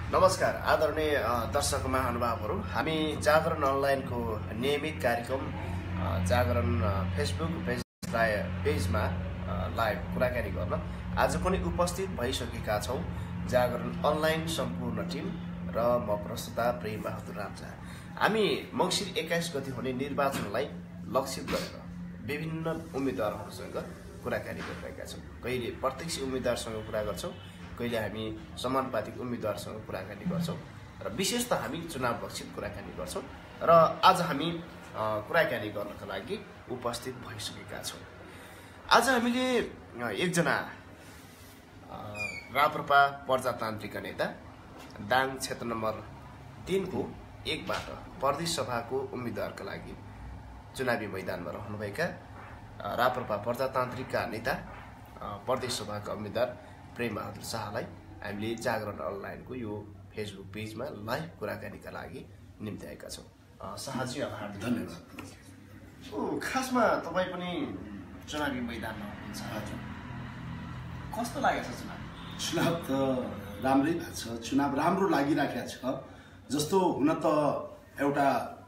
नमस्कार आदरणीय दर्शक महानुभावहरू, हामी जागरण अनलाइनको नियमित कार्यक्रम जागरण फेसबुक पेजमा लाइभ कुराकानी गर्न आज पनि उपस्थित भइसकेका छौं। जागरण अनलाइन सम्पूर्ण टिम र म प्रस्तुता प्रेम बहादुर राजा। हामी मङ्सिर 21 गते हुने निर्वाचनलाई लक्षित गरेर विभिन्न उम्मेदवारहरूसँग कुराकानी गरिरहेका छौं। कहिले प्रत्यक्ष उम्मेदवारसँग कुरा गर्छौं, कहिले हामी समानुपातिक उम्मेदवारसँग कुराकानी गर्छौं र विशेष त हामी चुनाव लक्षित कुराकानी गर्छौं। र आज हामी कुराकानी गर्नका लागि उपस्थित भइसकेका छौं। आज हामीले एकजना राप्रपा प्रजातान्त्रिक नेता दाङ क्षेत्र नम्बर 3 को 1 बाट प्रदेश सभाको उम्मेदवारका लागि चुनावी मैदानमा रहनुभएका राप्रपा प्रजातान्त्रिकका नेता प्रदेश सभाका उम्मेदवार प्रेम बहादुर शाहलाई हामीले जागरण अनलाइनको यो फेसबुक पेजमा लाइभ कुराकानीका लागि निम्त्याएका छौं। शाहजी हार्दिक धन्यवाद। खासमा तपाई पनि चुनावी मैदानमा हुनुहुन्छ, हजुर कस्तो लागेको छ चुनाव त राम्रै भएको छ, चुनाव राम्रो लागिराखेको छ। जस्तो हुन त एउटा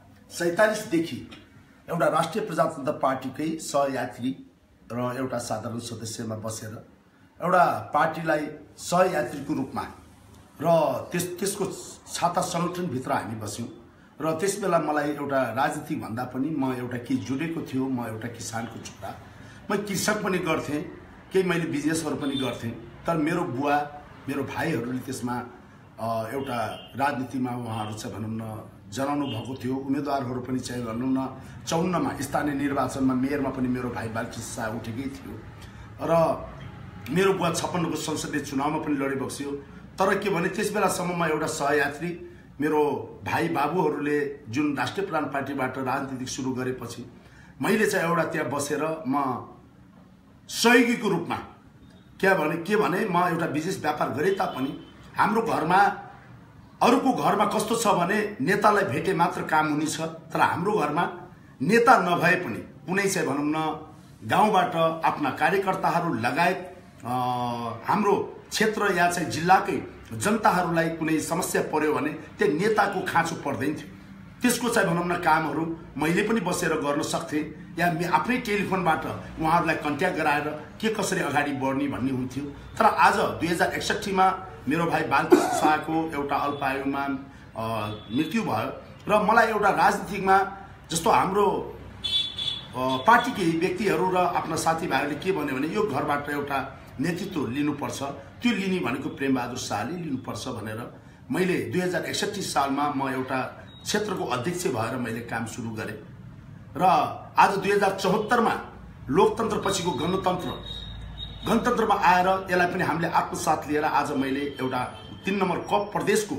47 देखि एउटा राष्ट्रिय प्रजातन्त्र पार्टीकै सहयात्री र एउटा साधारण सदस्यमा बसेर एउटा पार्टीलाई सहयात्रीको रूपमा र त्यसको छाता संगठनभित्र हामी बस्यौं र त्यसबेला मलाई एउटा राजनीति भन्दा पनि म एउटा के जुडेको थियो। म एउटा किसानको छोरा, म कृषक पनि गर्थेँ, केही मैले बिजनेसहरू पनि गर्थेँ। तर मेरो बुवा मेरो भाइहरूले त्यसमा एउटा राजनीतिमा उहाँहरू चाहिँ भनौँ न जनाउनु भएको थियो। उम्मेदवारहरू पनि चाहिँ भनौँ न 54 मा स्थानीय निर्वाचनमा मेयरमा पनि मेरो भाइ बालकृष्ण शाह उठेकै थियो र मेरो बुवा 56 को संसदीय चुनावमा पनि लडिबक्स्यो। तर के भने त्यसबेलासम्ममा एउटा सहयात्री मेरो भाइ बाबुहरूले जुन राष्ट्रिय प्रधान पार्टीबाट राजनीति सुरु गरेपछि मैले चाहिँ एउटा त्यहाँ बसेर म सहयोगीको रूपमा के भने म एउटा बिजनेस व्यापार गरे तापनि हाम्रो घरमा अरूको घरमा कस्तो छ भने नेतालाई भेटे मात्र काम हुनेछ, तर हाम्रो घरमा नेता नभए पनि कुनै चाहिँ भनौँ न गाउँबाट आफ्ना कार्यकर्ताहरू लगायत हाम्रो क्षेत्र या चाहिँ जिल्लाकै जनताहरूलाई कुनै समस्या पर्यो भने त्यो नेताको खाँचो पर्दैन थियो। त्यसको चाहिँ भनौँ न कामहरू मैले पनि बसेर गर्न सक्थेँ या आफ्नै टेलिफोनबाट उहाँहरूलाई कन्ट्याक्ट गराएर के कसरी अगाडि बढ्ने भन्ने हुन्थ्यो। तर आज 2061 मा मेरो भाइ बालकृष्ण शाहको एउटा अल्पायुमा मृत्यु भयो र मलाई एउटा राजनीतिमा जस्तो हाम्रो पार्टीकै व्यक्तिहरू र आफ्ना साथीभाइहरूले के भन्यो भने यो घरबाट एउटा नेतृत्व लिनुपर्छ, त्यो लिने भनेको प्रेम बहादुर शाहले लिनुपर्छ भनेर मैले 2061 सालमा म एउटा क्षेत्रको अध्यक्ष भएर मैले काम सुरु गरेँ र आज 2074 मा लोकतन्त्र पछिको गणतन्त्रमा आएर यसलाई पनि हामीले आत्मसात लिएर आज मैले एउटा 3 नम्बर कप प्रदेशको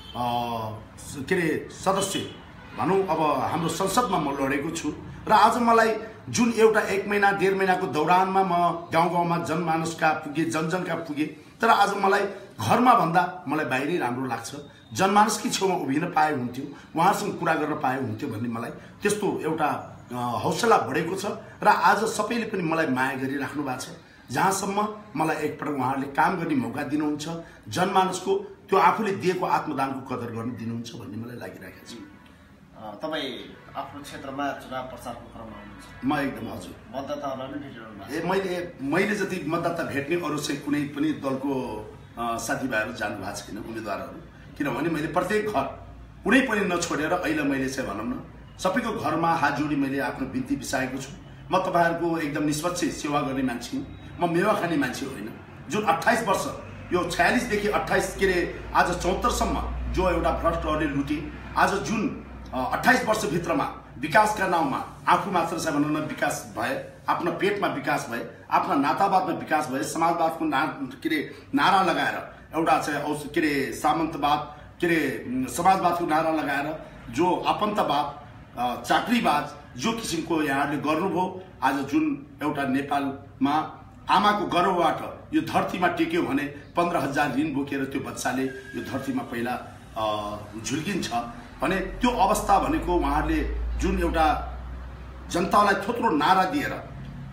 सदस्य भनौँ अब हाम्रो संसदमा म लडेको छु र आज मलाई जुन एउटा 1 महिना 1.5 महिनाको दौरानमा म गाउँमा जनमानसका पुगे, जनजनका पुगे। तर आज मलाई घरमा भन्दा मलाई बाहिरै राम्रो लाग्छ। जनमानसकै छेउमा उभिन पाए हुन्थ्यो, उहाँहरूसँग कुरा गर्न पाए हुन्थ्यो भन्ने मलाई त्यस्तो एउटा हौसला बढेको छ र आज सबैले पनि मलाई माया गरिराख्नु भएको छ। जहाँसम्म मलाई एकपटक उहाँहरूले काम गर्ने मौका दिनुहुन्छ, जनमानसको त्यो आफूले दिएको आत्मदानको कदर गर्न दिनुहुन्छ भन्ने मलाई लागिरहेको छ। तपाई आफ्नो क्षेत्रमा चुनाव प्रचारको क्रममा हुनुहुन्छ? म एकदम हजुर मतदाताहरूलाई भेट्नु? मैले जति मतदाता भेट्ने अरू चाहिँ कुनै पनि दलको साथीभाइहरू जानु भएको छैन, उम्मेदवारहरू। किनभने मैले प्रत्येक घर कुनै पनि नछोडेर अहिले मैले चाहिँ भनौँ न सबैको घरमा हात जोडी मैले आफ्नो बिन्ती बिसाएको छु। म तपाईँहरूको एकदम निष्पक्ष सेवा गर्ने मान्छे हुँ, म मेवा खाने मान्छे होइन। जुन 28 वर्ष यो 46 देखि 28 आज 74 सम्म जो एउटा भ्रष्टहरूले लुटे, आज जुन 28 वर्षभित्रमा विकासका नाउँमा आफू मात्र चाहिँ भनौँ न विकास भए, आफ्नो पेटमा विकास भए, आफ्ना नातावादमा विकास भए, समाजवादको नारा लगाएर एउटा चाहिँ सामन्तवाद समाजवादको नारा लगाएर जो आफन्तवाद चाकरीवाद जो किसिमको यहाँहरूले गर्नुभयो, आज जुन एउटा नेपालमा आमाको गर्भबाट यो धरतीमा टेक्यो भने 15,000 ऋण बोकेर त्यो बच्चाले यो धरतीमा पहिला झुल्किन्छ भने त्यो अवस्था भनेको उहाँहरूले जुन एउटा जनतालाई थोत्रो नारा दिएर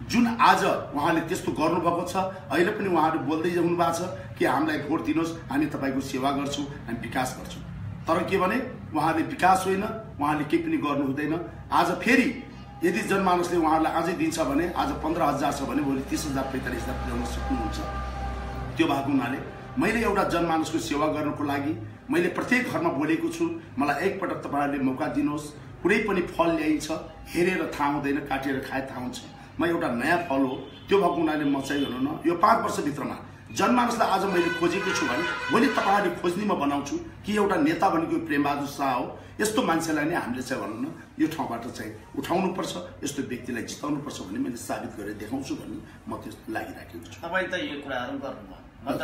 जुन आज उहाँले त्यस्तो गर्नुभएको छ। अहिले पनि उहाँले बोल्दै हुनु भएको छ कि हामीलाई भोट दिनुहोस्, हामी तपाईँको सेवा गर्छौँ, हामी विकास गर्छौँ। तर के भने उहाँले विकास होइन, उहाँले केही पनि गर्नु हुँदैन। आज फेरि यदि जनमानसले उहाँहरूलाई अझै दिन्छ भने आज 15,000 छ भने भोलि 30,000 45,000 पुर्याउन सक्नुहुन्छ। त्यो भएको हुनाले मैले एउटा जनमानसको सेवा गर्नको लागि मैले प्रत्येक घरमा बोलेको छु, मलाई एकपटक तपाईँहरूले मौका दिनुहोस्। कुनै पनि फल ल्याइन्छ, हेरेर थाहा हुँदैन, काटेर खाए थाहा हुन्छ। म एउटा नयाँ फल हो, त्यो भएको हुनाले म चाहिँ भनौँ न यो 5 वर्षभित्रमा जनमानसलाई आज मैले खोजेको छु भने भोलि तपाईँहरूले खोज्ने म बनाउँछु कि एउटा नेता भनेको प्रेमबहादुर शाह हो। यस्तो मान्छेलाई नै हामीले चाहिँ भनौँ न यो ठाउँबाट चाहिँ उठाउनुपर्छ, यस्तो व्यक्तिलाई जिताउनुपर्छ भन्ने मैले साबित गरेर देखाउँछु भन्ने म त्यस्तो लागिराखेको छु। तपाईँ त यो कुराहरू गर्नुभयो,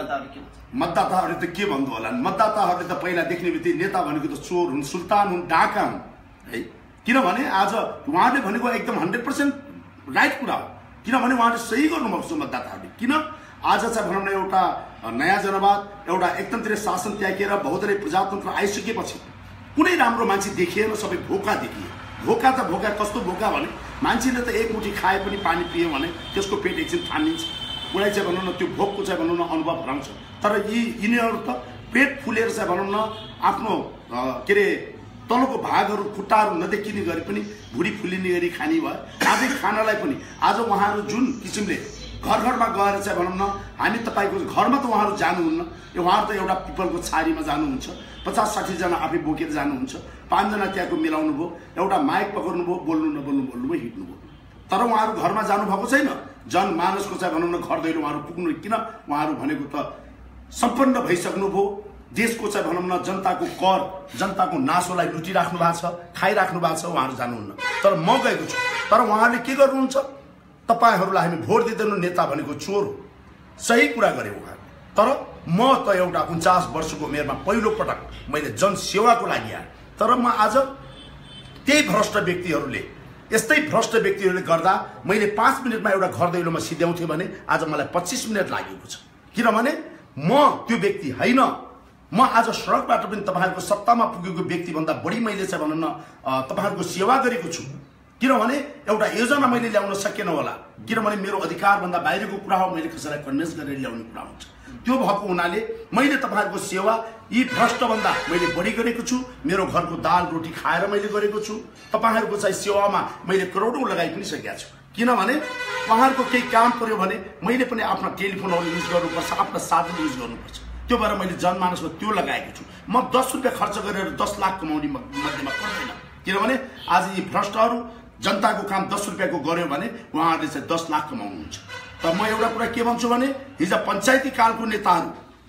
मतदाताहरूले त के भन्नु होला? मतदाताहरूले त पहिला देख्ने बित्तिकै नेता भनेको त चोर हुन्, सुल्तान हुन्, डाका हुन् है। किनभने आज उहाँले भनेको एकदम 100% राइट कुरा हो, किनभने उहाँले सही गर्नुभएको छ। मतदाताहरूले किन आज चाहिँ भनौँ न एउटा नयाँ जनवाद, एउटा एकतन्त्रीय शासन त्यागेर बहुदलीय प्रजातन्त्र आइसकेपछि कुनै राम्रो मान्छे देखिएन, सबै भोका देखिए। भोका त भोका, कस्तो भोका भने मान्छेले त एक मुठी खाए पनि पानी पियो भने त्यसको पेट एकछिन ठानिन्छ, उसलाई चाहिँ भनौँ न त्यो भोकको चाहिँ भनौँ न अनुभव हराउँछ। तर यिनीहरू त पेट फुलेर चाहिँ भनौँ न आफ्नो के अरे तलको भागहरू खुट्टाहरू नदेखिने गरी पनि भुँडी फुलिने गरी खाने भयो। आजै खानालाई पनि आज उहाँहरू जुन किसिमले घर घरमा गएर चाहिँ भनौँ न हामी तपाईँको घरमा त उहाँहरू जानुहुन्न, उहाँहरू त एउटा पिपलको छारीमा जानुहुन्छ, 50-60 जना आफै बोकेर जानुहुन्छ, 5 जना त्यहाँको मिलाउनु भयो, एउटा माइक पक्र्नु भयो, बोल्नु नबोल्नु भयो, हिँड्नु भयो। तर उहाँहरू घरमा जानुभएको छैन। जनमानसको चाहिँ भनौँ न घर दैलो उहाँहरू पुग्नु, किन उहाँहरू भनेको त सम्पन्न भइसक्नु भयो। देशको चाहिँ भनौँ न जनताको कर, जनताको नासोलाई लुटिराख्नु भएको छ, खाइराख्नु भएको छ, उहाँहरू जानुहुन्न। तर म गएको छु। तर उहाँहरूले के गर्नुहुन्छ? तपाईँहरूलाई हामी भोट दिँदैनौँ, नेता भनेको चोर हो, सही कुरा गरे उहाँहरू। तर म त एउटा 49 वर्षको उमेरमा पहिलो पटक मैले जनसेवाको लागि आएँ। तर म आज त्यही भ्रष्ट व्यक्तिहरूले, यस्तै भ्रष्ट व्यक्तिहरूले गर्दा मैले 5 मिनटमा एउटा घर दैलोमा सिध्याउँथेँ भने आज मलाई 25 मिनट लागेको छ। किनभने म त्यो व्यक्ति होइन। म आज सडकबाट पनि तपाईँहरूको सत्तामा पुगेको व्यक्तिभन्दा बढी मैले चाहिँ भनौँ न तपाईँहरूको सेवा गरेको छु। किनभने एउटा योजना मैले ल्याउन सकेन होला, किनभने मेरो अधिकारभन्दा बाहिरको कुरा हो, मैले कसैलाई कन्भिन्स गरेर ल्याउने कुरा हुन्छ। त्यो भएको हुनाले मैले तपाईँहरूको सेवा यी भ्रष्टभन्दा मैले बढी गरेको छु। मेरो घरको दाल रोटी खाएर मैले गरेको छु। तपाईँहरूको चाहिँ सेवामा मैले करोडौँ लगाइ पनि सकेका छु। किनभने उहाँहरूको केही काम पर्यो भने मैले पनि आफ्ना टेलिफोनहरू युज गर्नुपर्छ, आफ्ना साधन युज गर्नुपर्छ। त्यो भएर मैले जनमानसमा त्यो लगाएको छु। म 10 रुपियाँ खर्च गरेर 10 लाख कमाउने मध्येमा पर्दैन। किनभने आज यी भ्रष्टहरू जनताको काम 10 रुपियाँको गर्यो भने उहाँहरूले चाहिँ 10 लाख कमाउनुहुन्छ। तर म एउटा कुरा के भन्छु भने हिजो पञ्चायती कालको नेताहरू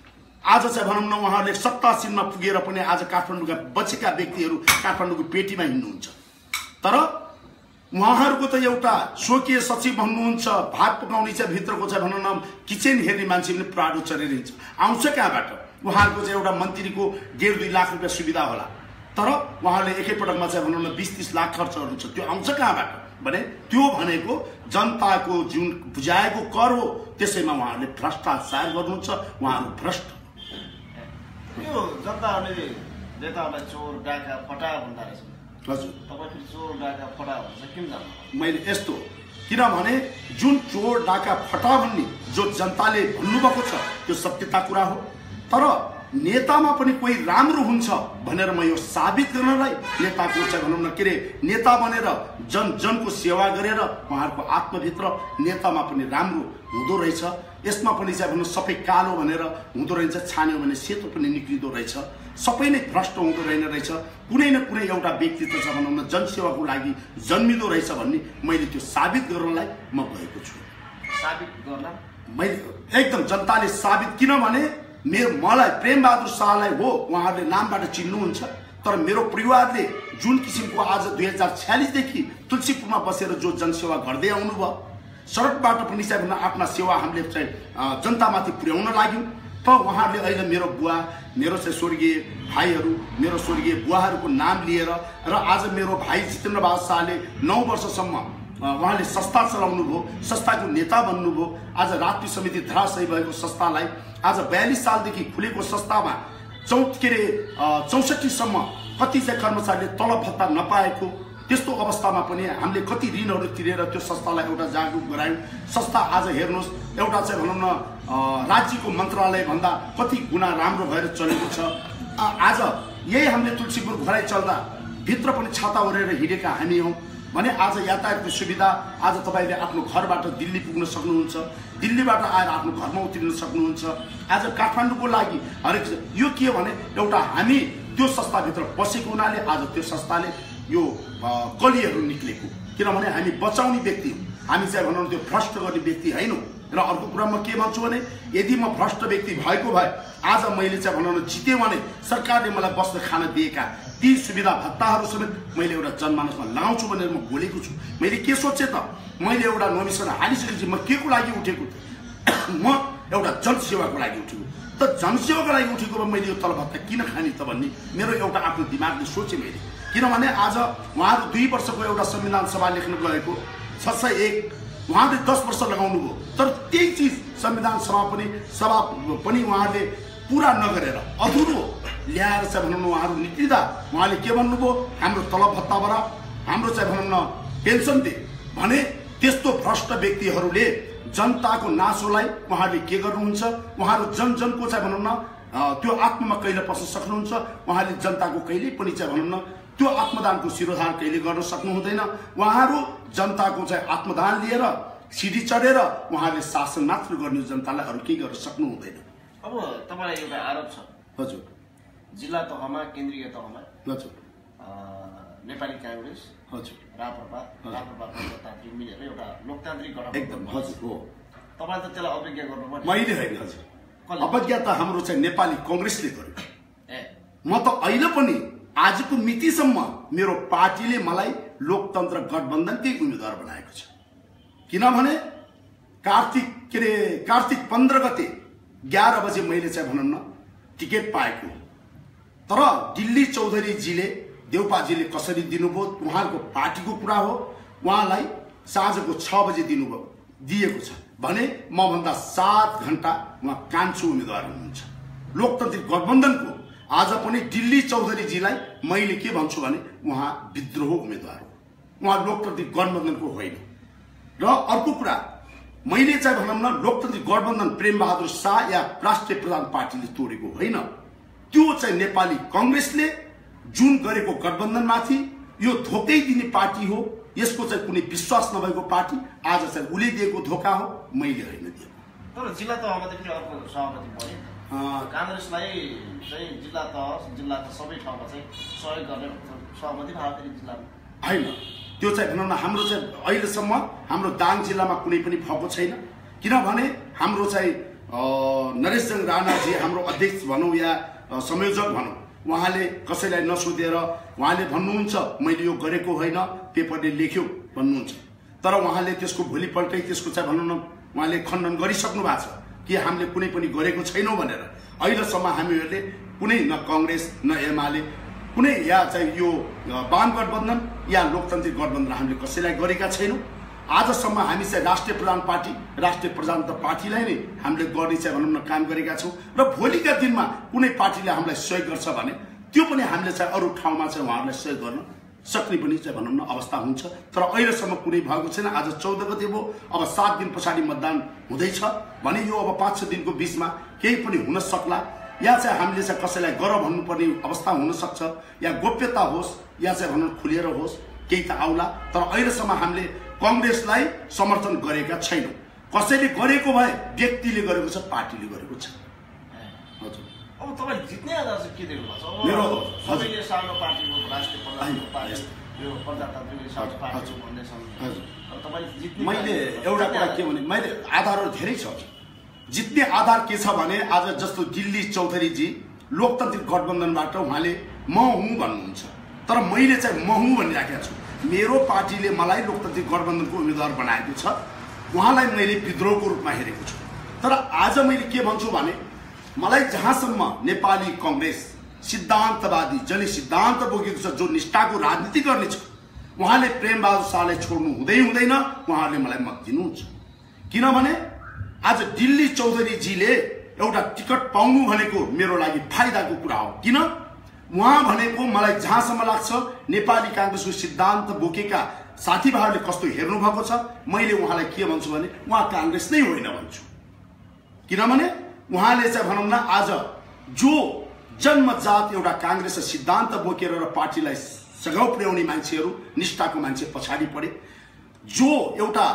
आज चाहिँ भनौँ न उहाँहरूले सत्तासीनमा पुगेर पनि आज काठमाडौँका बचेका व्यक्तिहरू काठमाडौँको पेटीमा हिँड्नुहुन्छ। तर उहाँहरूको त एउटा स्वकीय सचिव भन्नुहुन्छ, भात पकाउने चाहिँ भित्रको चाहिँ भनौँ न किचन हेर्ने मान्छे पनि प्राडो चढेर हिँड्छ। आउँछ कहाँबाट? उहाँहरूको चाहिँ एउटा मन्त्रीको 1.5-2 लाख रुपियाँ सुविधा होला। तर उहाँले एकैपटकमा चाहिँ भनौँ न 20-30 लाख खर्चहरू छ। त्यो आउँछ कहाँबाट भने त्यो भनेको जनताको जुन बुझाएको कर हो, त्यसैमा उहाँहरूले भ्रष्टाचार गर्नुहुन्छ। उहाँहरू भ्रष्ट। यो जनताहरूले नेताहरूलाई चोर डाका फटा भन्दा रहेछ। हजुर, तपाईँ फेरि चोर डाका फटा भन्छ किन जान्नु? मैले यस्तो किनभने जुन चोर डाका फटा भन्ने जो जनताले भन्नुभएको छ त्यो सत्यता कुरा हो। तर नेतामा पनि कोही राम्रो हुन्छ भनेर म यो साबित गर्नलाई नेताको चाहिँ भनौँ न के अरे नेता बनेर जनको सेवा गरेर उहाँहरूको आत्मभित्र नेतामा पनि राम्रो हुँदो रहेछ। यसमा पनि चाहिँ भनौँ सबै कालो भनेर हुँदो रहेछ, छान्यो भने सेतो पनि निक्लिँदो रहेछ। सबै नै भ्रष्ट हुँदो रहेछ। कुनै न कुनै एउटा व्यक्तित्व छ भनौँ न जनसेवाको लागि जन्मिँदो रहेछ भन्ने मैले त्यो साबित गर्नलाई म गएको छु। साबित गर्न मैले एकदम जनताले साबित, किनभने मलाई प्रेमबहादुर शाहलाई हो उहाँहरूले नामबाट चिन्नुहुन्छ। तर मेरो परिवारले जुन किसिमको आज 2046 देखि तुलसीपुरमा बसेर जो जनसेवा गर्दै आउनुभयो, सडकबाट पनि चाहिँ आफ्ना सेवा हामीले चाहिँ जनतामाथि पुर्याउन लाग्यौँ। त उहाँहरूले अहिले मेरो बुवा, मेरो चाहिँ स्वर्गीय भाइहरू, मेरो स्वर्गीय बुवाहरूको नाम लिएर र आज मेरो भाइ जितेन्द्र बहादुर शाहले 9 वर्षसम्म उहाँले संस्था चलाउनु भयो, संस्थाको नेता बन्नुभयो। आज राष्ट्रिय समिति धराशयी भएको संस्थालाई आज 42 सालदेखि खुलेको संस्थामा 64 सम्म कति चाहिँ कर्मचारीले तलब भत्ता नपाएको त्यस्तो अवस्थामा पनि हामीले कति ऋणहरू तिरेर त्यो संस्थालाई एउटा जागरुक गरायौँ। संस्था आज हेर्नुहोस् एउटा चाहिँ भनौँ न राज्यको मन्त्रालय भन्दा कति गुणा राम्रो भएर चलेको छ। आज यही हामीले तुलसीपुर घराइ चल्दा भित्र पनि छाता ओढेर हिँडेका हामी हौँ भने आज यातायातको सुविधा आज तपाईँले आफ्नो घरबाट दिल्ली पुग्न सक्नुहुन्छ, दिल्लीबाट आएर आफ्नो घरमा उत्रिन सक्नुहुन्छ। आज काठमाडौँको लागि हरेक यो के हो भने एउटा हामी त्यो संस्थाभित्र बसेको हुनाले आज त्यो संस्थाले यो कलीहरू निक्लेको, किनभने हामी बचाउने व्यक्ति हौँ, हामी चाहिँ भनौँ त्यो भ्रष्ट गर्ने व्यक्ति होइनौँ। र अर्को कुरा म के भन्छु भने यदि म भ्रष्ट व्यक्ति भएको भए आज मैले चाहिँ भनौँ न जित्यो भने सरकारले मलाई बस्न खान दिएका ती सुविधा भत्ताहरू समेत मैले एउटा जनमानसमा लगाउँछु भनेर म बोलेको छु। मैले के सोचेँ त, मैले एउटा नोमिसन हालिसकेपछि म के को लागि उठेको, म एउटा जनसेवाको लागि उठेको। त जनसेवाको लागि उठेको मैले यो तलब भत्ता किन खाने त भन्ने मेरो एउटा आफ्नो दिमागले सोचेँ मैले। किनभने आज उहाँहरू 2 वर्षको एउटा संविधान सभा लेख्न गएको 601 उहाँले 10 वर्ष लगाउनु भयो, तर त्यही चिज संविधान सभा पनि उहाँहरूले पुरा नगरेर अधुरो ल्याएर चाहिँ भनौँ न उहाँहरू निक्लिँदा उहाँले के भन्नुभयो, हाम्रो तलब भत्ताबाट हाम्रो चाहिँ भनौँ न पेन्सन दे भने। त्यस्तो भ्रष्ट व्यक्तिहरूले जनताको नासोलाई उहाँहरूले के गर्नुहुन्छ, उहाँहरू जनको चाहिँ भनौँ न त्यो आत्मामा कहिले पस्न सक्नुहुन्छ, उहाँले जनताको कहिले पनि चाहिँ भनौँ न त्यो आत्मदानको शिरोधार कहिले गर्न सक्नु हुँदैन। उहाँहरू जनताको चाहिँ आत्मदान लिएर सिडी चढेर उहाँले शासन मात्र गर्ने, जनतालाई अरू केही गर्न सक्नु हुँदैन। अब तपाईँलाई एउटा आरोप छ। हजुर। जिल्ला तहमा, केन्द्रीय तहमा हजुर नेपाली कांग्रेस, हजुर राप्रपा प्रजातान्त्रिक मिलेर एउटा लोकतान्त्रिक गठबन्धन। एकदम हजुर हो। तपाईले त त्यसलाई अवज्ञा गर्नुपर्छ। मैले होइन हजुर, अवज्ञा त हाम्रो चाहिँ नेपाली कांग्रेसले गर्यो। म त अहिले पनि आजको मितिसम्म मेरो पार्टीले मलाई लोकतन्त्र गठबन्धनकै उम्मेदवार बनाएको छ। किनभने कार्तिक 15 गते 11 बजे मैले चाहिँ भनौँ न टिकट पाएको, तर दिल्ली चौधरीजीले देउपाजीले कसरी दिनुभयो उहाँको पार्टीको कुरा हो, उहाँलाई साँझको 6 बजे दिएको छ भने म भन्दा 7 घण्टा उहाँ कान्छो उम्मेदवार हुनुहुन्छ लोकतान्त्रिक गठबन्धनको। आज पनि दिल्ली चौधरीजीलाई मैले के भन्छु भने उहाँ विद्रोह उम्मेदवार हो, उहाँ लोकतान्त्रिक गठबन्धनको होइन। र अर्को कुरा मैले चाहिँ भनौँ न लोकतान्त्रिक गठबन्धन प्रेमबहादुर शाह या राष्ट्रिय प्रधान पार्टीले तोडेको होइन, त्यो चाहिँ नेपाली कांग्रेसले जुन गरेको गठबन्धनमाथि यो धोकै दिने पार्टी हो। यसको चाहिँ कुनै विश्वास नभएको पार्टी आज चाहिँ उसले दिएको धोका हो, मैले होइन दिएको। तर जिल्ला तहमा त फेरि अर्को सहमति पर्यो, कांग्रेसलाई चाहिँ जिल्लाका सबै ठाउँमा चाहिँ सहयोग गर्ने सहमति भयो फेरि जिल्लामा होइन। त्यो चाहिँ भनौँ न हाम्रो चाहिँ अहिलेसम्म हाम्रो दाङ जिल्लामा कुनै पनि भएको छैन। किनभने हाम्रो चाहिँ नरेशजङ राणाजी हाम्रो अध्यक्ष भनौँ या संयोजक भनौँ, उहाँले कसैलाई नसोधेर उहाँले भन्नुहुन्छ मैले यो गरेको होइन, पेपरले लेख्यो भन्नुहुन्छ, तर उहाँले त्यसको भोलिपल्टै त्यसको चाहिँ भनौँ न उहाँले खण्डन गरिसक्नु भएको छ कि हामीले कुनै पनि गरेको छैनौँ भनेर। अहिलेसम्म हामीहरूले कुनै न कांग्रेस न एमाले कुनै या चाहिँ यो वाम गठबन्धन या लोकतान्त्रिक गठबन्धन हामीले कसैलाई गरेका छैनौँ। आजसम्म हामी चाहिँ राष्ट्रिय प्रधान पार्टी, राष्ट्रिय प्रजातन्त्र पार्टीलाई नै हामीले गर्ने चाहिँ भनौँ न काम गरेका छौँ। र भोलिका दिनमा कुनै पार्टीले हामीलाई सहयोग गर्छ भने त्यो पनि हामीले चाहिँ अरू ठाउँमा चाहिँ उहाँहरूलाई सहयोग गर्न सक्ने पनि चाहिँ भनौँ न अवस्था हुन्छ। तर अहिलेसम्म कुनै भएको छैन। आज 14 गते भयो, अब 7 दिन पछाडि मतदान हुँदैछ भने यो अब 5-6 दिनको बिचमा केही पनि हुन सक्ला, या चाहिँ हामीले चाहिँ कसैलाई गर भन्नुपर्ने अवस्था हुन सक्छ, या गोप्यता होस् या चाहिँ भनौँ खुलेर होस्, केही त आउला। तर अहिलेसम्म हामीले कांग्रेसलाई समर्थन गरेका छैनौँ। कसैले गरेको भए व्यक्तिले गरेको छ, पार्टीले गरेको छ। हजुर। अब तपाईले जित्ने आधार चाहिँ के देख्नु भएको छ? मेरो सबैले सानो पार्टीको राष्ट्रिय प्रजातन्त्र पार्टी यो प्रजातान्त्रिक सानो पार्टी भन्ने छन्। अब तपाईले जित्ने मैले एउटा कुरा के भने मैले आधारहरू धेरै छ। जित्ने आधार के छ भने आज जस्तो दिल्ली चौधरीजी लोकतान्त्रिक गठबन्धनबाट उहाँले म हुँ भन्नुहुन्छ, तर मैले चाहिँ म हुँ भनिराखेको छु। मेरो पार्टीले मलाई लोकतान्त्रिक गठबन्धनको उम्मेदवार बनाएको छ, उहाँलाई मैले विद्रोहको रूपमा हेरेको छु। तर आज मैले के भन्छु भने मलाई जहाँसम्म नेपाली कांग्रेस सिद्धान्तवादी जसले सिद्धान्त बोकेको छ, जो निष्ठाको राजनीति गर्ने छ, उहाँले प्रेमबहादुर शाहलाई छोड्नु हुँदैन, उहाँहरूले मलाई मत दिनुहुन्छ। किनभने आज दिल्ली चौधरीजीले एउटा टिकट पाउनु भनेको मेरो लागि फाइदाको कुरा हो। किन उहाँ भनेको मलाई जहाँसम्म लाग्छ नेपाली कांग्रेसको सिद्धान्त बोकेका साथीभाइहरूले कस्तो हेर्नु भएको छ, मैले उहाँलाई के भन्छु भने उहाँ कांग्रेस नै होइन भन्छु। किनभने उहाँले चाहिँ भनौं न आज जो जन्मजात एउटा कांग्रेस सिद्धान्त बोकेर र पार्टीलाई सघाउ पुर्याउने मान्छेहरू, निष्ठाको मान्छे पछाडि परे, जो एउटा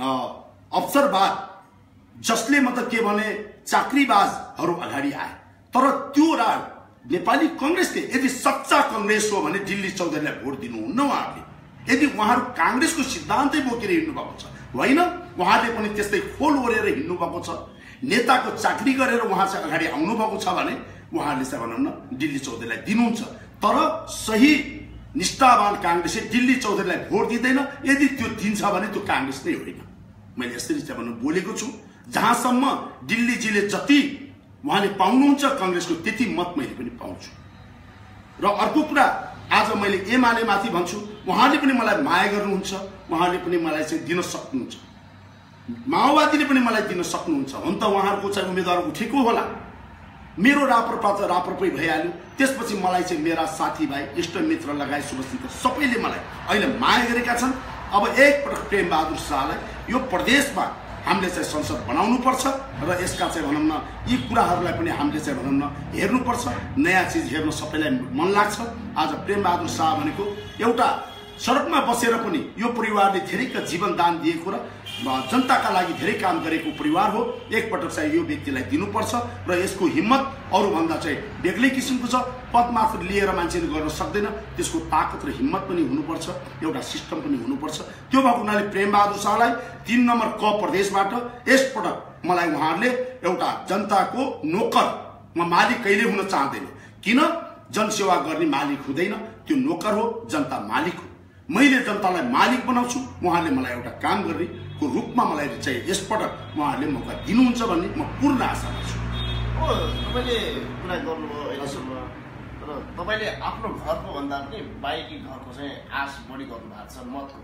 अवसरवाद जसले मतलब के भने चाकरीबाजहरू अगाडि आए, तर त्यो नेपाली कांग्रेसले यदि सच्चा कांग्रेस हो भने दिल्ली चौधरीलाई भोट दिनुहुन्न उहाँहरूले। यदि उहाँहरू कांग्रेसको सिद्धान्तै बोकेर हिँड्नु भएको छ, होइन उहाँहरूले पनि त्यस्तै खोल ओरेर हिँड्नु भएको छ, नेताको चाकरी गरेर उहाँ चाहिँ अगाडि आउनु भएको छ भने उहाँहरूले चाहिँ भनौं न दिल्ली चौधरीलाई दिनुहुन्छ। तर सही निष्ठावान कांग्रेसले दिल्ली चौधरीलाई भोट दिँदैन। यदि त्यो दिन्छ भने त्यो कांग्रेस नै होइन। मैले यसरी चाहिँ भन्नु बोलेको छु। जहाँसम्म दिल्लीजीले जति उहाँले पाउनुहुन्छ कांग्रेसको त्यति मत मैले पनि पाउँछु। र अर्को कुरा आज मैले एमाले माथि भन्छु, उहाँले पनि मलाई माया गर्नुहुन्छ, उहाँले पनि मलाई चाहिँ दिन सक्नुहुन्छ, माओवादीले पनि मलाई दिन सक्नुहुन्छ। हुन त उहाँहरूको चाहिँ उम्मेदवार उठेको होला, मेरो राप्रपा त राप्रपै भइहाल्यो। त्यसपछि मलाई चाहिँ मेरा साथीभाइ इष्टमित्र लगायत शुभचिन्तक सबैले मलाई अहिले माया गरेका छन्। अब एकपटक प्रेम बहादुर शाहलाई यो प्रदेशमा हामीले चाहिँ संसद बनाउनु पर्छ र यसका चाहिँ भनौं न यी कुराहरूलाई पनि हामीले चाहिँ भनौं न हेर्नुपर्छ। नयाँ चीज हेर्न सबैलाई मन लाग्छ। आज प्रेम बहादुर शाह भनेको एउटा सडकमा बसेर पनि यो परिवारले धेरैका जीवन दान दिएको र जनताका लागि धेरै काम गरेको परिवार हो। एकपटक चाहिँ यो व्यक्तिलाई दिनुपर्छ र यसको हिम्मत अरूभन्दा चाहिँ बेग्लै किसिमको छ। पद मात्र लिएर मान्छेले गर्न सक्दैन, त्यसको ताकत र हिम्मत पनि हुनुपर्छ, एउटा सिस्टम पनि हुनुपर्छ। त्यो भएको हुनाले प्रेम बहादुर शाहलाई 3 नम्बर क प्रदेशबाट यसपटक मलाई उहाँहरूले एउटा जनताको नोकर, म मालिक कहिले हुन चाहदैन। किन? जनसेवा गर्ने मालिक हुँदैन, त्यो नोकर हो, जनता मालिक हो। मैले जनतालाई मालिक बनाउँछु, उहाँले मलाई एउटा काम गर्नेको रूपमा मलाई चाहिँ यसपटक उहाँहरूले मौका दिनुहुन्छ भन्ने म पूर्ण आशा गर्छु। तपाईले कुरा गर्नुभयो अहिलेसम्म, तर तपाईले आफ्नो घरको भन्दा पनि बाहिरी घरको चाहिँ आश बढी गर्नु भएको छ मतको।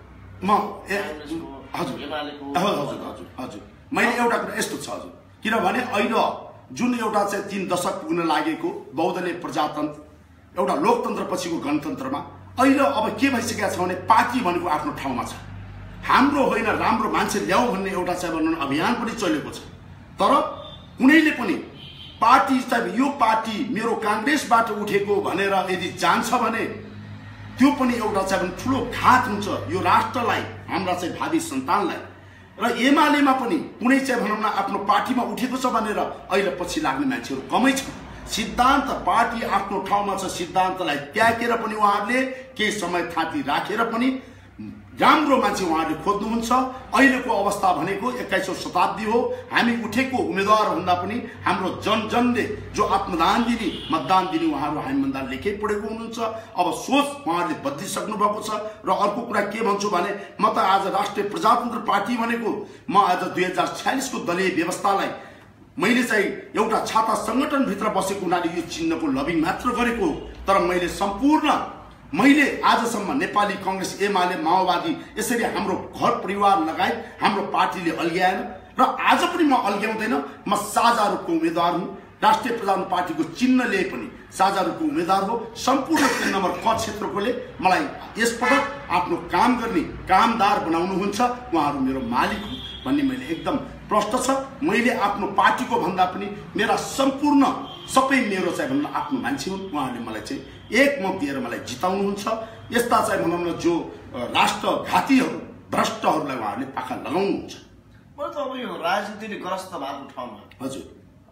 हजुर हजुर हजुर मैले एउटा कुरा यस्तो छ हजुर, किनभने अहिले जुन एउटा चाहिँ 3 दशक पुग्न लागेको बहुदलीय प्रजातन्त्र, एउटा लोकतन्त्र पछिको गणतन्त्रमा अहिले अब के भइसकेको छ भने पार्टी भनेको आफ्नो ठाउँमा छ। हाम्रो होइन राम्रो मान्छे ल्याऊ भन्ने एउटा चाहिँ भनौं अभियान पनि चलेको छ। तर कुनैले पनि पार्टी चाहिँ यो पार्टी मेरो कांग्रेसबाट उठेको भनेर यदि जान्छ भने त्यो पनि एउटा चाहिँ ठुलो घात हुन्छ यो राष्ट्रलाई, हाम्रा चाहिँ भावी सन्तानलाई। र एमालेमा पनि कुनै चाहिँ भनौं न आफ्नो पार्टीमा उठेको छ भनेर अहिले पछि लाग्ने मान्छेहरू कमै छ। सिद्धान्त पार्टी आफ्नो ठाउँमा छ, सिद्धान्तलाई त्यागेर पनि उहाँहरूले केही समय थाती राखेर पनि राम्रो मान्छे उहाँहरूले खोज्नुहुन्छ। अहिलेको अवस्था भनेको 21औं शताब्दी हो। हामी उठेको उम्मेदवार भन्दा पनि हाम्रो जनजनले जो आत्मदान दिने मतदान दिने उहाँहरू हामीभन्दा लेखै पढेको हुनुहुन्छ। अब सोच उहाँहरूले बदलिसक्नु भएको छ। र अर्को कुरा के भन्छु भने म त आज राष्ट्रिय प्रजातन्त्र पार्टी भनेको म आज 2046 को दलीय व्यवस्थालाई मैले चाहिँ एउटा छाता संगठनभित्र बसेको हुनाले यो चिन्हको लबिङ मात्र गरेको, तर मैले सम्पूर्ण मैले आजसम्म नेपाली कांग्रेस, एमाले, माओवादी यसरी हाम्रो घर परिवार लगायत हाम्रो पार्टीले अल्ग्याएन र आज पनि म अल्ग्याउँदैन। म साझा रूपको उम्मेदवार हुँ। राष्ट्रिय प्रजातन्त्र पार्टीको चिन्हले पनि साझा रूपको उम्मेदवार हो। सम्पूर्ण 3 नम्बर क क्षेत्रकोले मलाई यसपटक आफ्नो काम गर्ने कामदार बनाउनुहुन्छ। उहाँहरू मेरो मालिक हुन् भन्ने मैले एकदम प्रष्ट छ। मैले आफ्नो पार्टीको भन्दा पनि मेरा सम्पूर्ण सबै मेरो चाहिँ भन्न आफ्नो मान्छे हुन्। उहाँहरूले मलाई चाहिँ एक मत दिएर मलाई जिताउनुहुन्छ। यस्ता चाहिँ भनौं न जो राष्ट्रघातीहरू भ्रष्टहरूलाई उहाँहरूले पाखा लगाउनुहुन्छ। मलाई त अब यो राजनीतिले ग्रस्त भएको ठाउँमा हजुर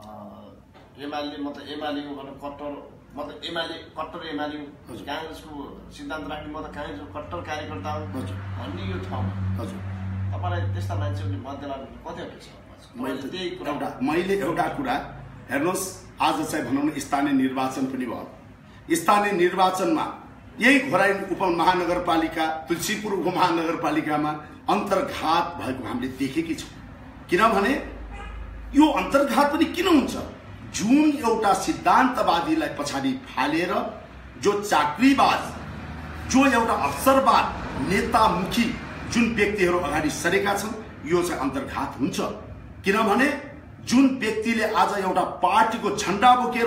एमाले म त एमाले हो भने कट्टर, म त एमाले कट्टर एमाले हो, कांग्रेसको सिद्धान्त राख्ने म त कांग्रेसको कट्टर कार्यकर्ता हुँ भन्ने यो ठाउँमा हजुर तपाईलाई त्यस्ता मान्छेहरूले मत दिलाउनु कति अपेक्षा गर्नुहुन्छ? मैले एउटा कुरा हेर्नुहोस्, आज चाहिँ भनौं न स्थानीय निर्वाचन पनि भयो। स्थानीय निर्वाचनमा यही घोराई उपमहानगरपालिका, तुलसीपुर उपमहानगरपालिकामा अन्तर्घात भएको हामीले देखेकै छौँ। किनभने यो अन्तर्घात पनि किन हुन्छ? जुन एउटा सिद्धान्तवादीलाई पछाडि फालेर जो चाकरीबाज, जो एउटा अवसरवाद नेतामुखी जुन व्यक्तिहरू अगाडि सरेका छन्, यो चाहिँ अन्तर्घात हुन्छ। किनभने जुन व्यक्तिले आज एउटा पार्टीको झण्डा बोकेर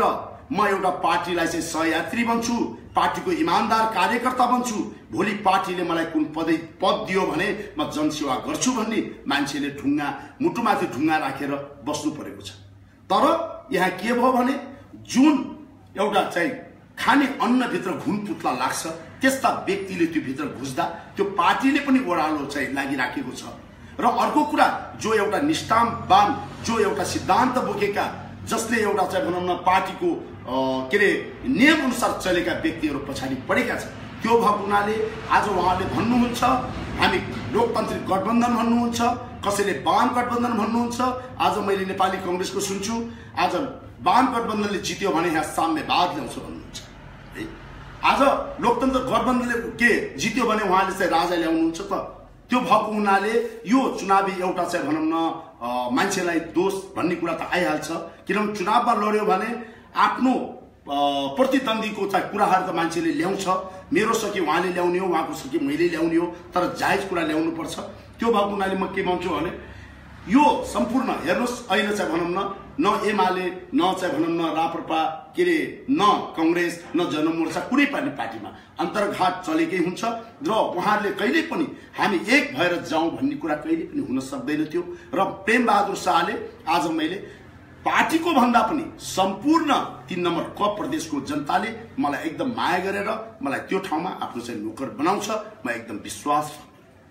म एउटा पार्टीलाई चाहिँ सहयात्री बन्छु, पार्टीको इमानदार कार्यकर्ता बन्छु, भोलि पार्टीले मलाई कुन पद दियो भने म जनसेवा गर्छु भन्ने मान्छेले मुटुमाथि ढुङ्गा राखेर बस्नु परेको छ। तर यहाँ के भयो भने जुन एउटा चाहिँ खाने अन्नभित्र घुन पुत्ला लाग्छ, त्यस्ता व्यक्तिले त्यो भित्र घुस्दा त्यो पार्टीले पनि ओह्रालो चाहिँ लागिराखेको छ। र अर्को कुरा, जो एउटा निष्ठावान, जो एउटा सिद्धान्त बोकेका, जसले एउटा चाहिँ भनौँ न पार्टीको के अरे नियम अनुसार चलेका व्यक्तिहरू पछाडि परेका छन्, त्यो भएको हुनाले आज उहाँले भन्नुहुन्छ हामी लोकतान्त्रिक गठबन्धन भन्नुहुन्छ, कसैले वाम गठबन्धन भन्नुहुन्छ। आज मैले नेपाली कांग्रेसको सुन्छु, आज वाम गठबन्धनले जित्यो भने यहाँ साम्यवाद ल्याउँछ भन्नुहुन्छ। आज लोकतन्त्र गठबन्धनले के जित्यो भने उहाँले चाहिँ राजा ल्याउनुहुन्छ त। त्यो भएको हुनाले यो चुनावी एउटा चाहिँ भनौँ न मान्छेलाई दोष भन्ने कुरा त आइहाल्छ। किनभने चुनावमा लड्यो भने आफ्नो प्रतिद्वन्दीको चाहिँ कुराहरू त मान्छेले ल्याउँछ। मेरो सके उहाँले ल्याउने हो, उहाँको सके मैले ल्याउने हो, तर जायज कुरा ल्याउनु पर्छ। त्यो भएको हुनाले म के भन्छु भने यो सम्पूर्ण हेर्नुहोस्, अहिले चाहिँ भनौँ न एमाले, न चाहिँ भनौँ न राप्रपा, के अरे न कांग्रेस, न जनमोर्चा, कुनै पनि पार्टीमा अन्तर्घात चलेकै हुन्छ र उहाँहरूले कहिले पनि हामी एक भएर जाउँ भन्ने कुरा कहिले पनि हुन सक्दैन थियो। र प्रेमबहादुर शाहले आज मैले पार्टीको भन्दा पनि सम्पूर्ण 3 नम्बर क प्रदेशको जनताले मलाई एकदम माया गरेर मलाई त्यो ठाउँमा आफ्नो चाहिँ नोकर बनाउँछ, म एकदम विश्वास छ।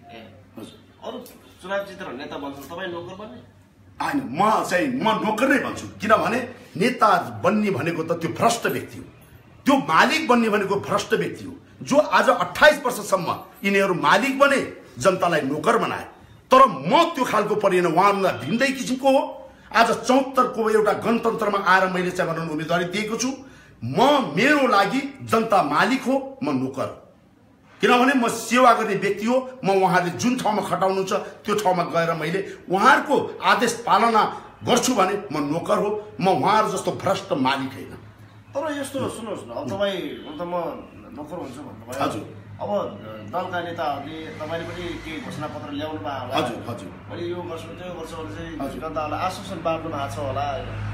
अरु चुनाव जितेर नेता बन्छ, तपाई नोकर बन्ने? हैन, म नोकर नै भन्छु। किनभने नेता बन्ने भनेको त त्यो भ्रष्ट व्यक्ति हो, त्यो मालिक बन्ने भनेको भ्रष्ट व्यक्ति हो। जो आज 28 वर्षसम्म यिनीहरू मालिक बने, जनतालाई नोकर बनाए। तर म त्यो खालको परिएन, उहाँहरूलाई भिन्दै किसिमको हो। आज 74 को एउटा गणतन्त्रमा आएर मैले चाहिँ भनौँ उम्मेदवारी दिएको छु। मेरो लागि जनता मालिक हो, म नोकर हो। किनभने म सेवा गर्ने व्यक्ति हो। म उहाँहरूले जुन ठाउँमा खटाउनुहुन्छ त्यो ठाउँमा गएर मैले उहाँहरूको आदेश पालना गर्छु भने म नोकर हो, म उहाँहरू जस्तो भ्रष्ट मालिक होइन। तर यस्तो सुन्नुहोस् न, अब तपाईँ त म नोकर हुन्छु भन्नुभयो। हजुर, अब दलका नेताहरूले तपाईँले पनि केही घोषणापत्र ल्याउनु भयो होला। हजुर हजुर, मैले यो गर्छु त्यो गर्छु भने चाहिँ जनताहरूलाई आश्वासन बाँड्नु भएको छ होला।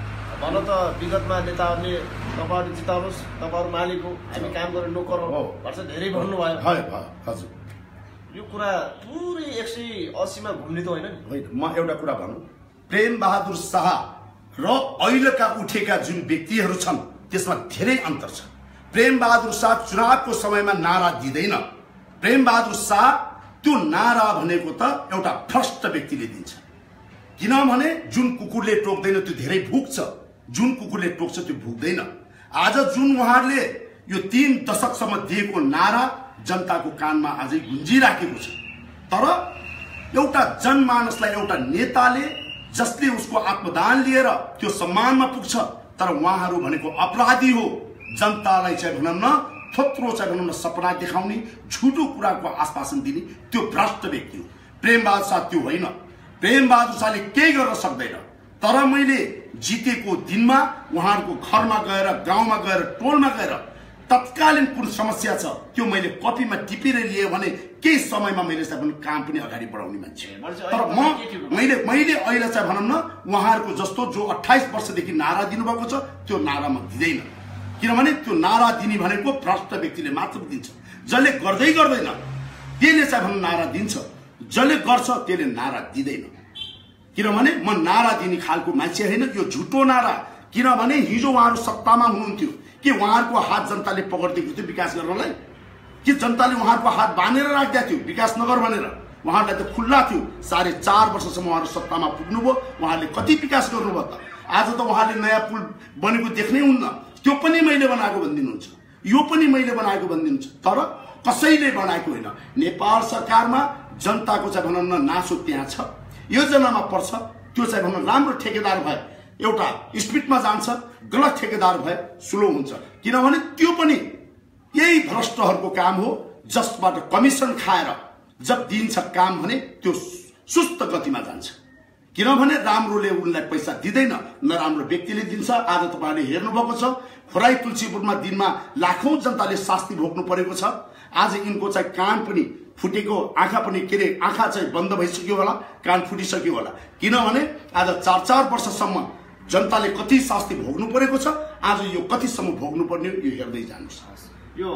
भन त विगतमा नेताहरूले तपाईँहरू जिताउनुहोस्, तपाईँहरू मालिक हो, हामी काम गरेर नोकर हो भन्छ धेरै भन्नुभयो। हजुर, यो कुरा पुरै 180 मा घुम्ने त होइन नि? होइन, म एउटा कुरा भनौँ, प्रेमबहादुर शाह र अहिलेका उठेका जुन व्यक्तिहरू छन् त्यसमा धेरै अन्तर छ। प्रेमबहादुर शाह चुनावको समयमा नारा दिँदैन। प्रेमबहादुर शाह त्यो नारा भनेको त एउटा भ्रष्ट व्यक्तिले दिन्छ। किनभने जुन कुकुरले टोक्दैन त्यो धेरै भुक्छ, जुन कुकुरले टोक्छ त्यो भुक्दैन। आज जुन उहाँहरूले यो 3 दशकसम्म दिएको नारा जनताको कानमा अझै गुन्जिराखेको छ। तर एउटा जनमानसलाई एउटा नेताले जसले उसको आत्मदान लिएर त्यो सम्मानमा पुग्छ, तर उहाँहरू भनेको अपराधी हो। जनतालाई चाहिँ भनौँ न थोत्रो चाहिँ भनौँ न सपना देखाउने, झुटो कुराको आश्वासन दिने त्यो भ्रष्ट व्यक्ति हो। प्रेमबहादुर शाह त्यो होइन। प्रेमबहादुर शाहले केही गर्न सक्दैन। तर मैले जितेको दिनमा उहाँहरूको घरमा गएर, गाउँमा गएर, टोलमा गएर तत्कालीन कुन समस्या छ त्यो मैले कपीमा टिपेर लिए भने केही समयमा मैले चाहिँ काम पनि अगाडि बढाउने मान्छे। तर मैले अहिले चाहिँ भनौँ न उहाँहरूको जस्तो जो 28 वर्षदेखि नारा दिनुभएको छ त्यो नारा म दिँदैन। किनभने त्यो नारा दिने भनेको भ्रष्ट व्यक्तिले मात्र दिन्छ। जसले गर्दै गर्दैन त्यसले चाहिँ भनौँ नारा दिन्छ, जसले गर्छ त्यसले नारा दिँदैन। किनभने म नारा दिने खालको मान्छे होइन, यो झुटो नारा। किनभने हिजो उहाँहरू सत्तामा हुनुहुन्थ्यो कि उहाँहरूको हात जनताले पक्रिदिएको थियो विकास गर्नलाई, कि जनताले उहाँहरूको हात बाँधेर राख्दै थियो विकास नगर भनेर? उहाँहरूलाई त खुल्ला थियो। 4.5 वर्षसम्म उहाँहरू सत्तामा पुग्नुभयो, उहाँहरूले कति विकास गर्नुभयो त? आज त उहाँहरूले नयाँ पुल बनेको देख्नै हुन्न, त्यो पनि मैले बनाएको भनिदिनुहुन्छ, यो पनि मैले बनाएको भनिदिनुहुन्छ। तर कसैले बनाएको होइन। नेपाल सरकारमा जनताको चाहिँ भनौँ न नासो त्यहाँ छ, योजनामा पर्छ। त्यो चाहिँ भनौँ राम्रो ठेकेदार भए एउटा स्पिडमा जान्छ, गलत ठेकेदार भए स्लो हुन्छ। किनभने त्यो पनि यही भ्रष्टहरूको काम हो, जसबाट कमिसन खाएर जब दिन्छ काम भने त्यो सुस्त गतिमा जान्छ। किनभने राम्रोले उनलाई पैसा दिँदैन, नराम्रो व्यक्तिले दिन्छ। आज तपाईँहरूले हेर्नुभएको छ खोराई तुलसीपुरमा दिनमा लाखौं जनताले शास्ति भोग्नु परेको छ। आज यिनको चाहिँ कान पनि फुटेको, आँखा पनि के अरे आँखा चाहिँ बन्द भइसक्यो होला, कान फुटिसक्यो होला। किनभने आज 4-4 वर्षसम्म जनताले कति शास्ति भोग्नु परेको छ, आज यो कतिसम्म भोग्नु पर्ने यो हेर्दै जानुहोस्। यो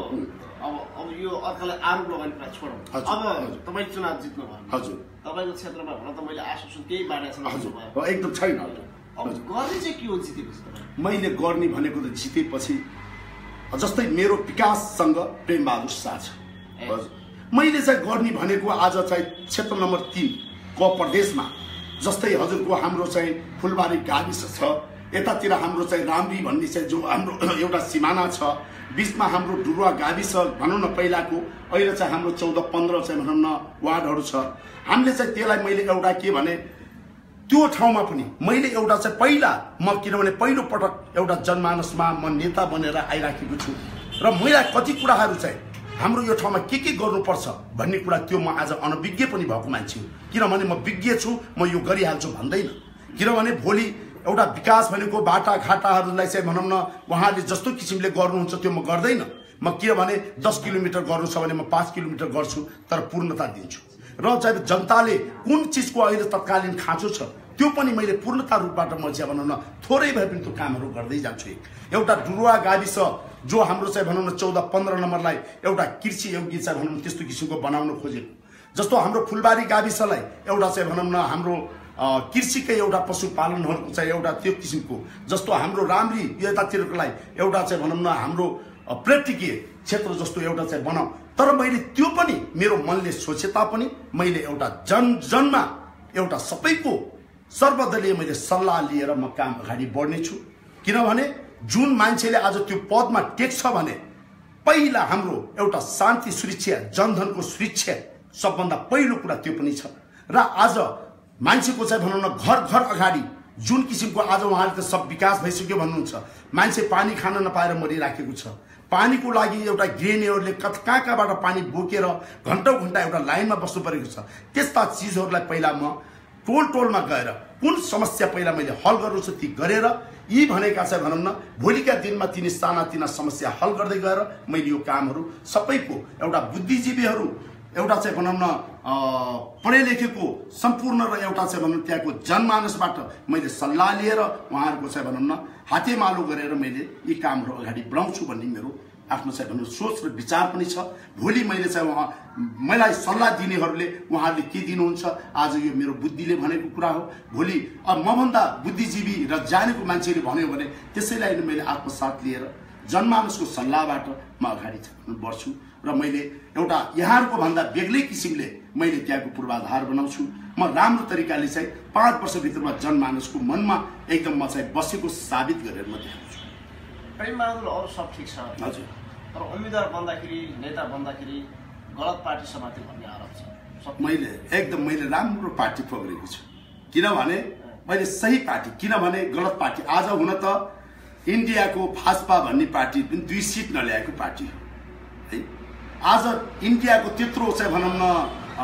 अब यो अर्कालाई आरोप लगाउने कुरा छोडौँ। अब तपाईँ चुनाव जित्नु भयो, हजुर, तपाईँको क्षेत्रमा भन्न त मैले आश्वासन केही बाँडेको छैन, हजुर, एकदम छैन। अब गर्ने चाहिँ के हो जितेपछि? मैले गर्ने भनेको त जितेपछि जस्तै मेरो विकाससँग प्रेमबहादुर शाह छ, हजुर, मैले चाहिँ गर्ने भनेको आज चाहिँ क्षेत्र नम्बर 3 क प्रदेशमा जस्तै हजुरको हाम्रो चाहिँ फुलबारी गाविस छ, यतातिर हाम्रो चाहिँ राम्री भन्ने चाहिँ जो हाम्रो एउटा सिमाना छ, बीचमा हाम्रो डुरुवा गाविस भनौँ न पहिलाको, अहिले चाहिँ हाम्रो 14-15 चाहिँ भनौँ न वार्डहरू छ। हामीले चाहिँ त्यसलाई मैले एउटा के भने त्यो ठाउँमा पनि मैले एउटा चाहिँ पहिला म किनभने पहिलो पटक एउटा जनमानसमा म नेता बनेर आइराखेको छु र मलाई कति कुराहरू चाहिँ हाम्रो यो ठाउँमा के गर्नुपर्छ भन्ने कुरा त्यो म आज अनभिज्ञ पनि भएको मान्छे हो। किनभने म विज्ञ छु, म यो गरिहाल्छु भन्दैन। किनभने भोलि एउटा विकास भनेको बाटाघाटाहरूलाई चाहिँ भनौँ न उहाँले जस्तो किसिमले गर्नुहुन्छ त्यो म गर्दैन। म किनभने 10 किलोमिटर गर्नु छ भने म 5 किलोमिटर गर्छु, तर पूर्णता दिन्छु। र चाहिँ जनताले कुन चिजको अहिले तत्कालीन खाँचो छ त्यो पनि मैले पूर्णता रूपबाट म चाहिँ भनौँ न थोरै भए पनि त्यो कामहरू गर्दै जान्छु। एउटा डुरुवा गाविस जो हाम्रो चाहिँ भनौँ न 14-15 नम्बरलाई एउटा कृषि योग्य चाहिँ भनौँ न त्यस्तो किसिमको बनाउन खोजेको, जस्तो हाम्रो फुलबारी गाविसलाई एउटा चाहिँ भनौँ न हाम्रो कृषिकै एउटा पशुपालनहरूको चाहिँ एउटा त्यो किसिमको, जस्तो हाम्रो राम्री यतातिरकोलाई एउटा चाहिँ भनौँ न हाम्रो पर्यटकीय क्षेत्र जस्तो एउटा चाहिँ बनाऊ। तर मैले त्यो पनि मेरो मनले सोचे तापनि मैले एउटा जनमा एउटा सबैको सर्वदलीय मैले सल्लाह लिएर म काम अगाडि बढ्नेछु। किनभने जुन मान्छेले आज त्यो पदमा टेक्छ भने पहिला हाम्रो एउटा शान्ति सुरक्षा, जनधनको सुरक्षा सबभन्दा पहिलो कुरा त्यो पनि छ। र आज मान्छेको चाहिँ भनौँ न घर घर अगाडि जुन किसिमको आज उहाँले त सब विकास भइसक्यो भन्नुहुन्छ, मान्छे पानी खान नपाएर मरिराखेको छ। पानीको लागि एउटा गृहिणीहरूले कहाँ कहाँबाट पानी बोकेर घन्टौँ घन्टा एउटा लाइनमा बस्नु परेको छ। त्यस्ता चिजहरूलाई पहिला म टोलमा गएर कुन समस्या पहिला मैले हल गर्नु छ ती गरेर यी भनेका चाहिँ भनौँ न भोलिका दिनमा तिनी सानातिना समस्या हल गर्दै गएर मैले यो कामहरू सबैको एउटा बुद्धिजीवीहरू एउटा चाहिँ भनौँ न पढे लेखेको सम्पूर्ण र एउटा चाहिँ भनौँ त्यहाँको जनमानसबाट मैले सल्लाह लिएर उहाँहरूको चाहिँ भनौँ न हातेमालो गरेर मैले यी कामहरू अगाडि बढाउँछु भन्ने मेरो आफ्नो चाहिँ भनौँ सोच र विचार पनि छ। भोलि मैले चाहिँ मलाई सल्लाह दिनेहरूले उहाँहरूले के दिनुहुन्छ, आज यो मेरो बुद्धिले भनेको कुरा हो। भोलि मभन्दा बुद्धिजीवी र जानेको मान्छेले भन्यो भने त्यसैलाई मैले आत्मसात लिएर जनमानसको सल्लाहबाट म अगाडि बढ्छु र मैले एउटा यहाँहरूको भन्दा बेग्लै किसिमले मैले त्यहाँको पूर्वाधार बनाउँछु। म राम्रो तरिकाले चाहिँ 5 वर्षभित्रमा जनमानसको मनमा एकदम म चाहिँ बसेको साबित गरेर म देखाउँछु। प्रेमबहादुर अरू सब ठिक छ, हजुर, तर उम्मेदवार बन्दाखेरि नेता बन्दाखेरि गलत पार्टी समात्यो भन्ने आरोप छ। मैले राम्रो पार्टी पक्रेको छु। किनभने मैले सही पार्टी, किनभने गलत पार्टी आज हुन त इन्डियाको भाजपा भन्ने पार्टी पनि 2 सिट नल्याएको पार्टी हो है। आज इन्डियाको त्यत्रो चाहिँ भनौँ न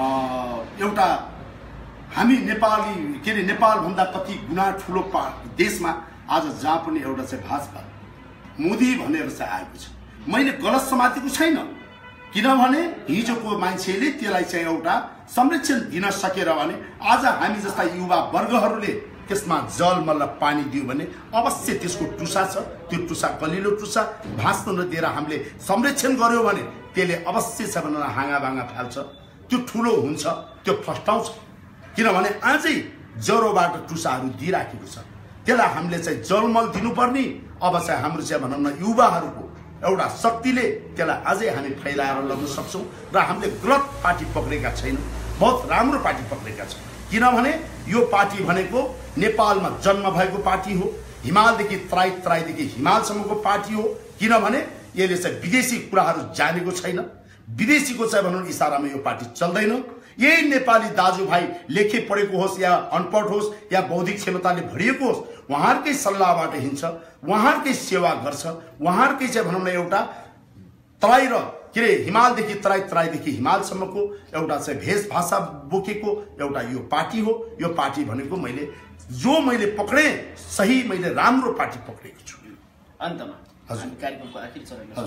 एउटा हामी नेपाली के अरे नेपालभन्दा कति गुणा ठुलो देशमा आज जहाँ पनि एउटा चाहिँ भाजपा मोदी भनेर चाहिँ आएको छ। मैले गलत समातेको छैन, किनभने हिजोको मान्छेले त्यसलाई चाहिँ एउटा संरक्षण दिन सकेर भने आज हामी जस्ता युवा वर्गहरूले त्यसमा जलमल पानी दियो भने अवश्य त्यसको टुसा छ, त्यो टुसा कलिलो टुसा भाँच्न नदिएर हामीले संरक्षण गर्यो भने त्यसले अवश्य छ भनेर हाँगाभाँगा फाल्छ, त्यो ठुलो हुन्छ, त्यो फस्टाउँछ। किनभने अझै जरोबाट टुसाहरू दिइराखेको छ, त्यसलाई हामीले चाहिँ जलमल दिनुपर्ने। अब चाहिँ हाम्रो चाहिँ भनौँ न युवाहरूको एउटा शक्तिले त्यसलाई अझै हामी फैलाएर लग्न सक्छौँ र हामीले गलत पार्टी पक्रेका छैनौँ, बहुत राम्रो पार्टी पक्रेका छौँ। किनभने यो पार्टी भनेको नेपालमा जन्म भएको पार्टी हो, हिमालदेखि तराईदेखि हिमालसम्मको पार्टी हो। किनभने यसले चाहिँ विदेशी कुराहरू जानेको छैन, विदेशीको चाहिँ भनौँ इसारामा यो पार्टी चल्दैन। यही नेपाली दाजुभाइ लेखे पढेको होस् या अनपढ होस् या बौद्धिक क्षमताले भरिएको होस्, उहाँहरूकै सल्लाहबाट हिँड्छ, उहाँहरूकै सेवा गर्छ, उहाँहरूकै चाहिँ भनौँ न एउटा तराई र के अरे हिमालदेखि तराईदेखि हिमालसम्मको एउटा चाहिँ भेषभाषा बोकेको एउटा यो पार्टी हो। यो पार्टी भनेको मैले पक्रे सही मैले राम्रो पार्टी पक्रेको छु। अन्तमा हजुर कार्यक्रमको आखिर चरणमा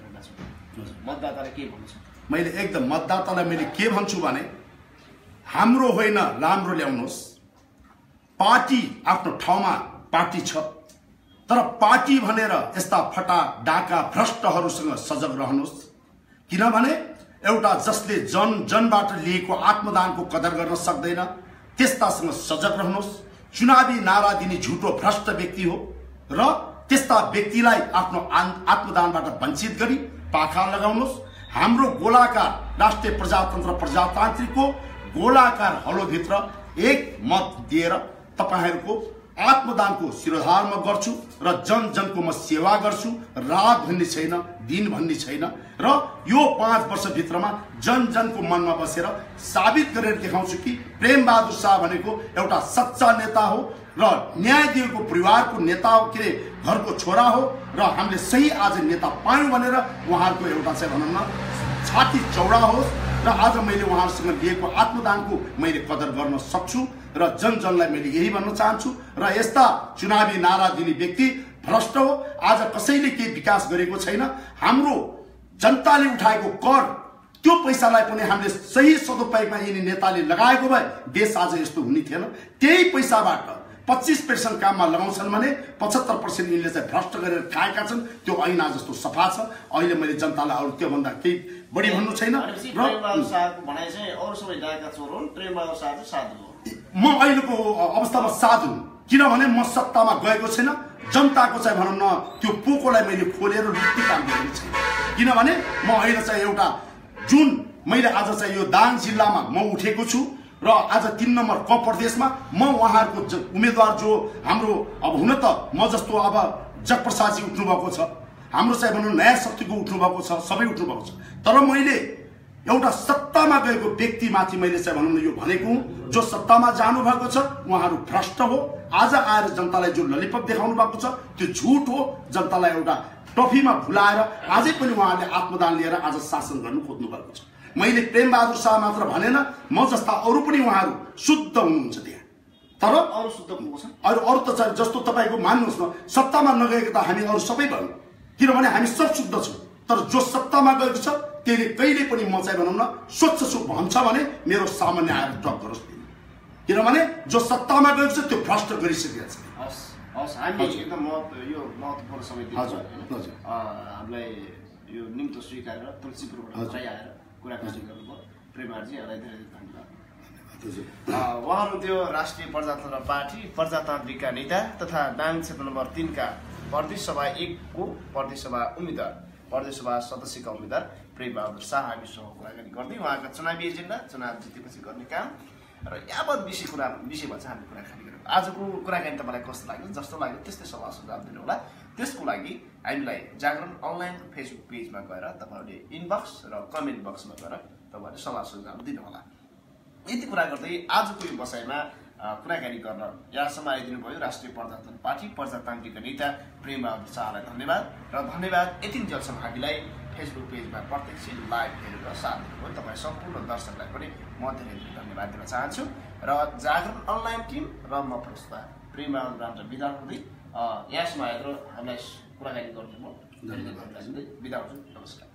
मतदातालाई के भन्नुहुन्छ? मैले एकदम मतदातालाई मैले के भन्छु भने हाम्रो होइन राम्रो ल्याउनुहोस्, पार्टी आफ्नो ठाउँमा पार्टी छ, तर पार्टी भनेर यस्ता फटा डाका भ्रष्टहरूसँग सजग रहनुहोस्। किनभने एउटा जसले जनबाट लिएको आत्मदानको कदर गर्न सक्दैन त्यस्तासँग सजग रहनुहोस्। चुनावी नारा दिने झुटो भ्रष्ट व्यक्ति हो र त्यस्ता व्यक्तिलाई आफ्नो आत्मदानबाट वञ्चित गरी पाखा लगाउनुहोस्। हाम्रो गोलाकार राष्ट्रिय प्रजातान्त्रिकको गोलाकार हलोभित्र एक मत दिएर तपाईहरूको आत्मदानको शिरोधार म गर्छु र जनजनको म सेवा गर्छु। रात भन्ने छैन, दिन भन्ने छैन र यो 5 वर्षभित्रमा जनजनको मनमा बसेर साबित गरेर देखाउँछु कि प्रेम बहादुर शाह भनेको एउटा सच्चा नेता हो र न्याय दिएको परिवारको नेता हो, के घरको छोरा हो र हामीले सही आज नेता पायौँ भनेर उहाँहरूको एउटा चाहिँ भनौँ न छाती चौडा होस् र आज मैले उहाँहरूसँग लिएको आत्मदानको मैले कदर गर्न सक्छु र जनजनलाई मैले यही भन्न चाहन्छु। र यस्ता चुनावी नारा दिने व्यक्ति भ्रष्ट हो। आज कसैले केही विकास गरेको छैन। हाम्रो जनताले उठाएको कर त्यो पैसालाई पनि हामीले सही सदुपयोगमा यिनी नेताले लगाएको भए देश आज यस्तो हुने थिएन। त्यही पैसाबाट 25% काममा लगाउँछन् भने 75% यिनले चाहिँ भ्रष्ट गरेर खाएका छन्। त्यो ऐना जस्तो सफा छ। अहिले मैले जनतालाई अरू त्योभन्दा केही बढी भन्नु छैन। म अहिलेको अवस्थामा साधु हुँ, किनभने म सत्तामा गएको छैन। जनताको चाहिँ भनौँ न त्यो पोकोलाई मैले खोलेर लुट्ने काम गरेको छैन। किनभने म अहिले चाहिँ एउटा जुन मैले आज चाहिँ यो दाङ जिल्लामा म उठेको छु र आज 3 नम्बर क प्रदेशमा म उहाँहरूको उम्मेदवार जो हाम्रो अब हुन त म जस्तो अब जगप्रसादजी उठ्नु भएको छ, हाम्रो चाहिँ भनौँ नयाँ शक्तिको उठ्नु भएको छ, सबै उठ्नु भएको छ। तर मैले एउटा सत्तामा गएको व्यक्तिमाथि मैले चाहिँ भनौँ न यो भनेको हुँ, जो सत्तामा जानु भएको छ उहाँहरू भ्रष्ट हो। आज आएर जनतालाई जो ललिपप देखाउनु भएको छ त्यो झुट हो। जनतालाई एउटा टफीमा भुलाएर आजै पनि उहाँहरूले आत्मदान लिएर आज शासन गर्नु खोज्नु भएको छ। मैले प्रेम बहादुर शाह मात्र भनेन, म जस्ता अरू पनि उहाँहरू शुद्ध हुनुहुन्छ त्यहाँ। तर अरू शुद्ध हुनुहुन्छ, अरू त चाहिँ जस्तो तपाईँको मान्नुहोस् न, सत्तामा नगएको त हामी अरू सबै भयौँ, किनभने हामी सब शुद्ध छौँ। तर जो सत्तामा गएको छ त्यसले कहिले पनि म चाहिँ भनौँ न स्वच्छ छु भन्छ भने मेरो सामान्य आएर टक गरोस्। किनभने जो सत्तामा गएको छ त्यो भ्रष्ट गरिसकेको छ। हस् हामी एकदम यो महत्त्वपूर्ण समय दिन्छौँ। हामीलाई यो निम्तो स्वीकार गरेर तुलसीपुरबाट आएर कुराकानी गर्नुभयो। प्रेमाजीलाई धेरै धेरै धन्यवाद। उहाँहरू त्यो राष्ट्रिय प्रजातन्त्र पार्टी प्रजातान्त्रिकका नेता तथा दाङ क्षेत्र नम्बर 3 का प्रदेश सभा 1 को प्रदेश सभा उम्मेदवार, प्रदेश सभा सदस्यका उम्मेदवार प्रेम बहादुर शाह हामीसँग कुराकानी गर्दै उहाँका चुनावी एजेन्डा, चुनाव जितेपछि गर्ने काम र यावत विषयमा चाहिँ हामी कुराकानी गऱ्यौँ। आजको कुराकानी तपाईँलाई कस्तो लाग्यो, जस्तो लाग्यो त्यस्तै सल्लाह सुझाव दिनु होला। त्यसको लागि हामीलाई जागरण अनलाइनको फेसबुक पेजमा गएर तपाईँहरूले इनबक्स र कमेन्ट बक्समा गएर तपाईँहरूले सल्लाह सुझाव दिनुहोला। यति कुरा गर्दै आजको यो बसाइमा कुराकानी गर्न यहाँसम्म आइदिनु भयो राष्ट्रिय प्रजातन्त्र पार्टी प्रजातान्त्रिक नेता प्रेम बहादुर शाहलाई धन्यवाद। र धन्यवाद यतिन्जेलसम्म हामीलाई फेसबुक पेजमा प्रत्यक्ष लाइभ हेरेर साथ दिनुभयो तपाईँ सम्पूर्ण दर्शकलाई पनि म धेरै धेरै धन्यवाद दिन चाहन्छु। र जागरण अनलाइन टिम र म प्रस्तुता प्रेम बहादुर रामले बिदा हुँदै यहाँसम्म आएर हामीलाई कुराकानी गर्नु म धेरै धेरै धन्यवाद दिँदै बिदा हुन्छु। नमस्कार।